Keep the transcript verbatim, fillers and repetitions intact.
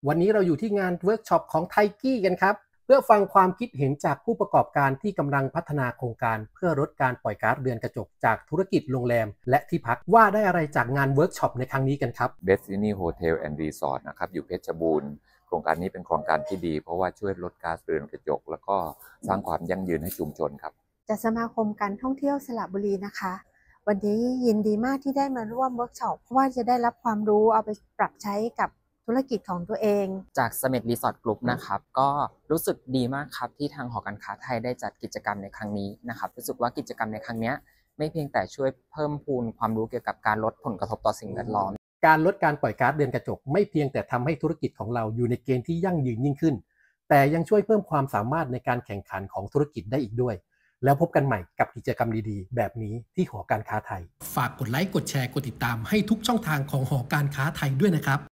วันนี้เราอยู่ที่งานเวิร์กช็อปของไทกี้กันครับเพื่อฟังความคิดเห็นจากผู้ประกอบการที่กำลังพัฒนาโครงการเพื่อลดการปล่อยก๊าซเรือนกระจกจากธุรกิจโรงแรมและที่พักว่าได้อะไรจากงานเวิร์กช็อปในครั้งนี้กันครับ Destiny Hotel and Resort นะครับอยู่เพชรบูรณ์โครงการนี้เป็นโครงการที่ดีเพราะว่าช่วยลดก๊าซเรือนกระจกแล้วก็สร้างความยั่งยืนให้ชุมชนครับจากสมาคมการท่องเที่ยวสระบุรีนะคะวันนี้ยินดีมากที่ได้มาร่วมเวิร์กช็อปว่าจะได้รับความรู้เอาไปปรับใช้กับธุรกิจของตัวเองจากเสม็ดรีสอร์ทกรุ๊ปนะครับก็รู้สึกดีมากครับที่ทางหอการค้าไทยได้จัดกิจกรรมในครั้งนี้นะครับรู้สึกว่ากิจกรรมในครั้งนี้ไม่เพียงแต่ช่วยเพิ่มพูนความรู้เกี่ยวกับการลดผลกระทบต่อสิ่งแวดล้อมการลดการปล่อยก๊าซเรือนกระจกไม่เพียงแต่ทำให้ธุรกิจของเราอยู่ในเกณฑ์ที่ยั่งยืนยิ่งขึ้นแต่ยังช่วยเพิ่มความสามารถในการแข่งขันของธุรกิจได้อีกด้วยแล้วพบกันใหม่กับกิจกรรมดีๆแบบนี้ที่หอการค้าไทยฝากกดไลค์กดแชร์กดติดตามให้ทุกช่องทางของหอการค้าไทยด้วยนะครับ